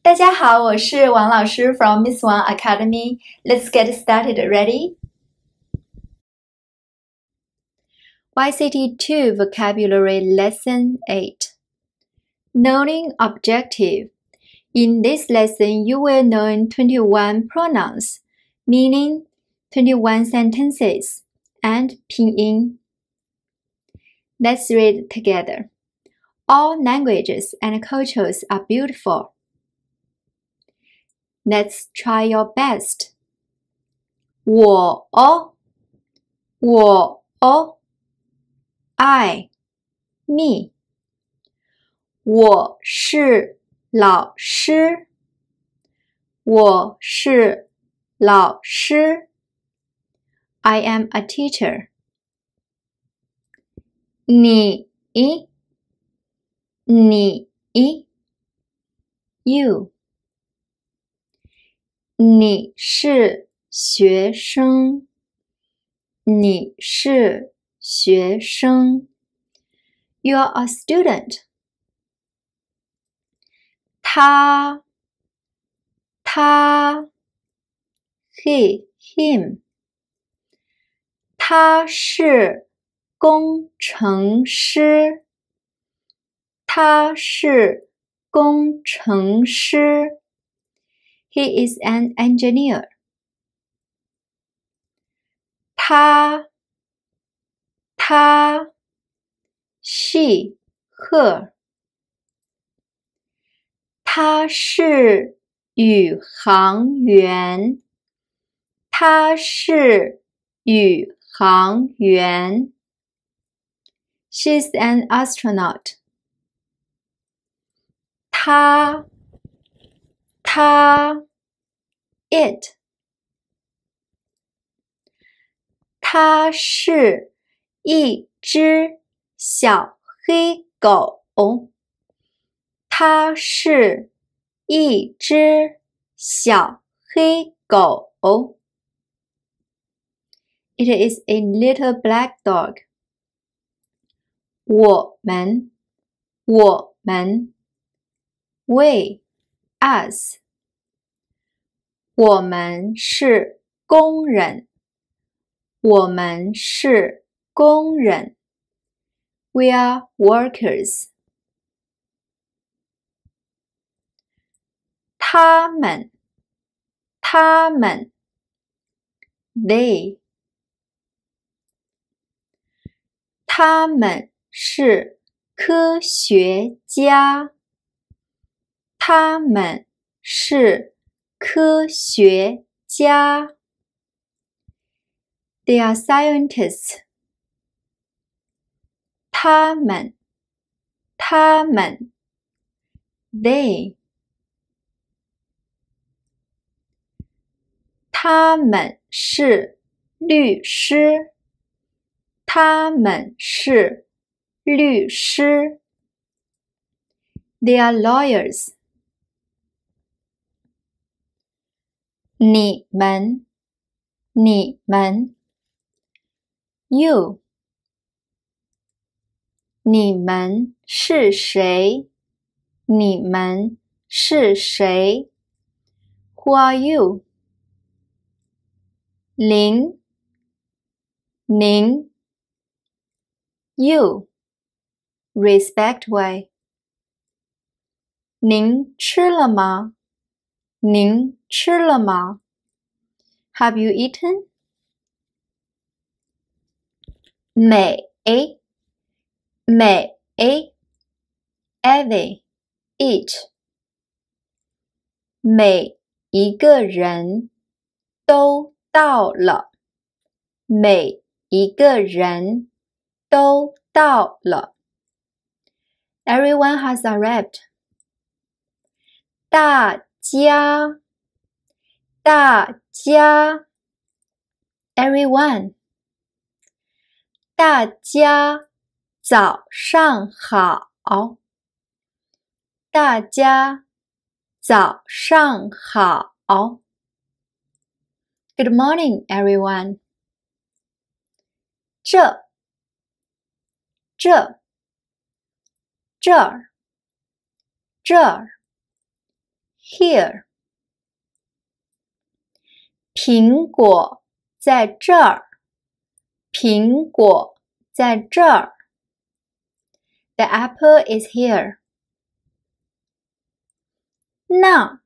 大家好，我是王老师 from Miss Wang Academy. Let's get started. Ready? YCT 2 Vocabulary Lesson 8. Knowing objective. In this lesson, you will learn 21 pronouns, meaning 21 sentences, and pinyin. Let's read together. All languages and cultures are beautiful. Let's try your best. 我 I me 我是老师 I am a teacher. 你 you 你是学生 You're a student. 他 him 他是工程师 He is an engineer. 她 she her 他是宇航员 She's an astronaut. 他 it 它是一只小黑狗 它是一只小黑狗 It is a little black dog. 我们 we us 我们是工人 We are workers. 他们 they 他们是科学家 They are scientists. 他们 they 他们是律师 They are lawyers. 你们 you 你们是谁 Who are you? 您 you respect way. 您吃了吗 Have you eaten? 每 every each 每一个人都到了 Everyone has arrived. 大家 everyone 大家早上好 大家早上好 Good morning, everyone. 这儿 here. 苹果在这儿。苹果在这儿。The apple is here. 那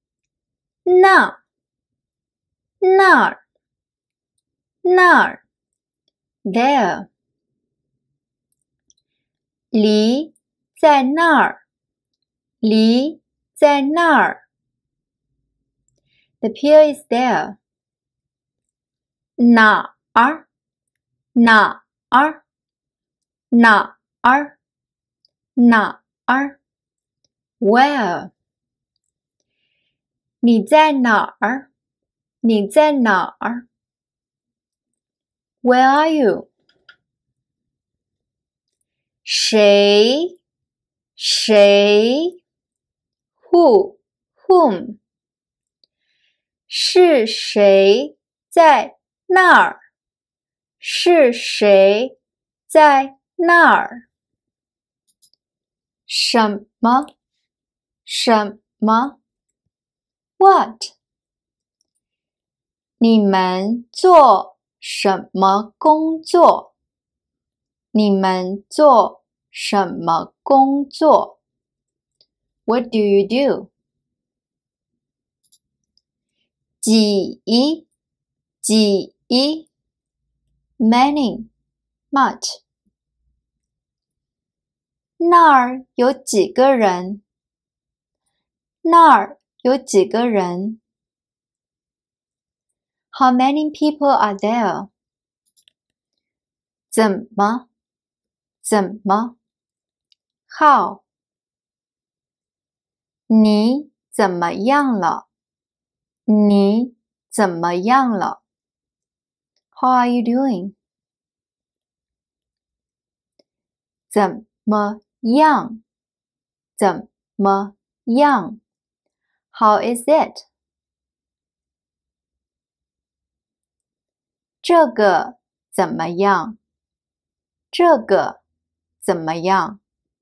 儿 there. 梨在那儿。梨在那儿。The pear is there. 哪儿 Where? 你在哪儿 Where are you? 谁 whom? 是谁在那儿？是谁在那儿？什么 What? 你们做什么工作？你们做什么工作？ What do you do? 几 many much. 那儿有几个人？那儿有几个人？ How many people are there? 怎么 How? 你怎么样了？你怎么样了？ How are you doing? 怎么样 How is it? 这个怎么样？这个怎么样？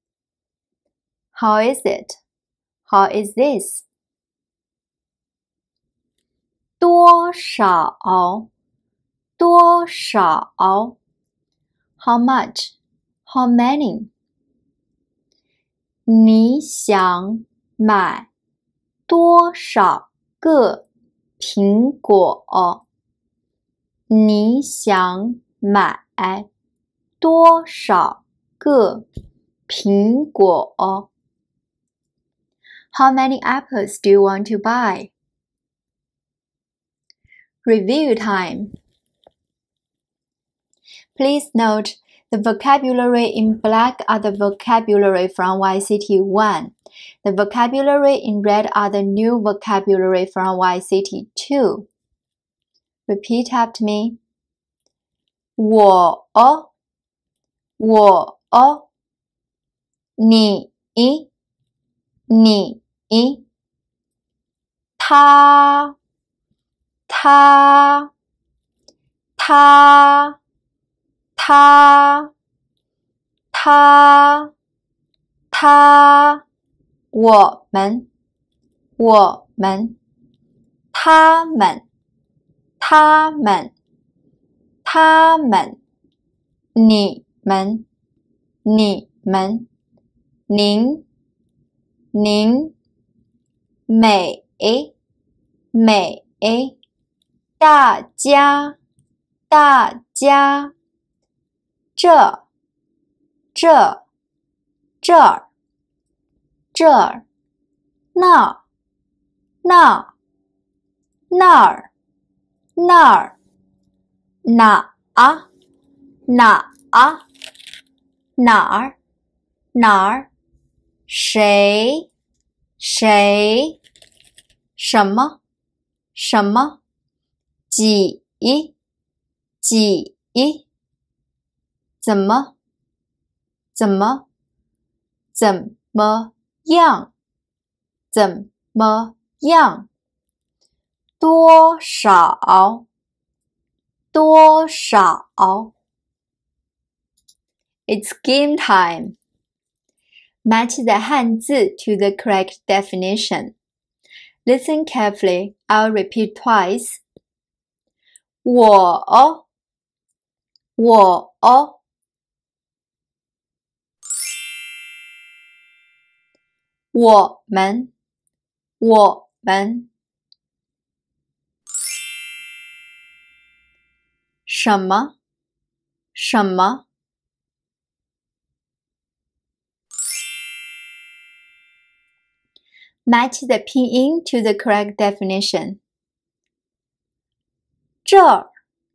How is it? How is this? 多少 How much? How many? 你想买多少个苹果？你想买多少个苹果？ How many apples do you want to buy? Review time. Please note the vocabulary in black are the vocabulary from YCT 1. The vocabulary in red are the new vocabulary from YCT 2. Repeat after me. 我你他我们他们你们您美大家这儿那儿哪儿谁什么几怎么样多少 It's game time. Match the 汉字 to the correct definition. Listen carefully. I'll repeat twice. 我们什么 Match the pinyin to the correct definition. 这儿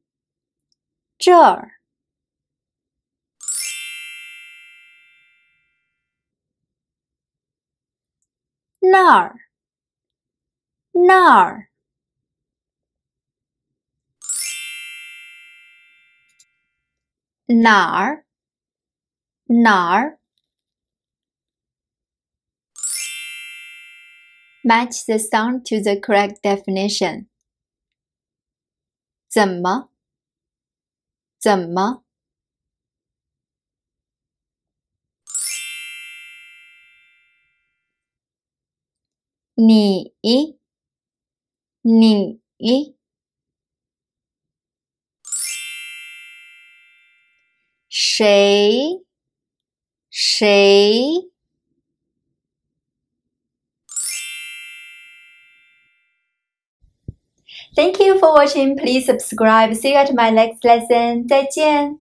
那儿哪儿 Match the sound to the correct definition. 怎么你谁 Thank you for watching. Please subscribe. See you at my next lesson. 再见。